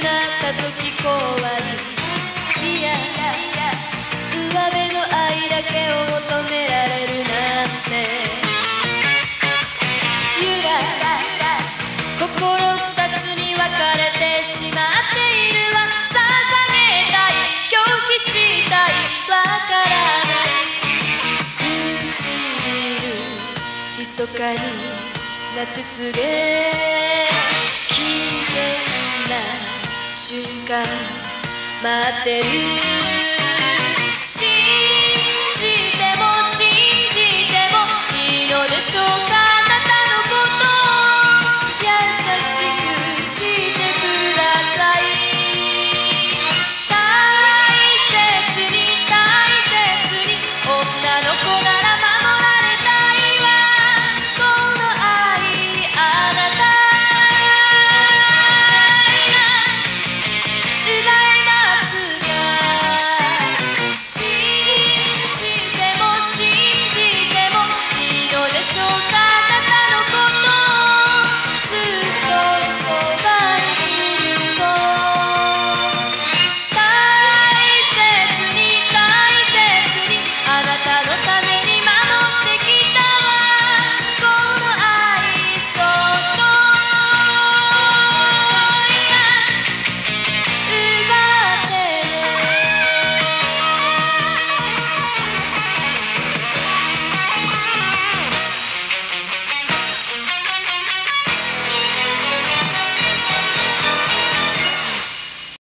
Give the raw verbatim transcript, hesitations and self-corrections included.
った時怖い、いやいや上辺の愛だけを求められるなんて、ゆらゆら心二つに分かれてしまっているわ。捧げたい、拒否したい、わからない唇密かに夏告げ、危険な瞬間待ってる。信じても信じてもいいのでしょうか。